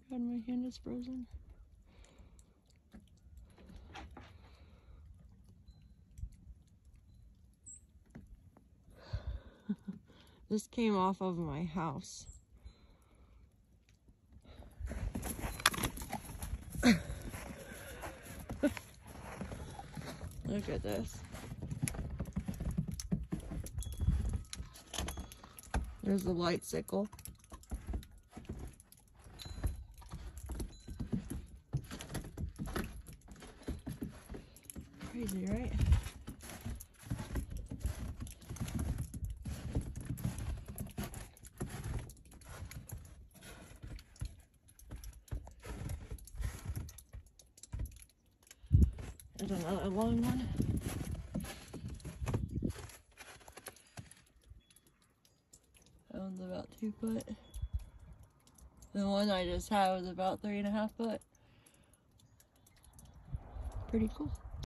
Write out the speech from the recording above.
God, my hand is frozen. This came off of my house. Look at this. There's the light sickle. Crazy, right? There's another long one. That one's about 2 foot. The one I just had was about 3.5 foot. Pretty cool.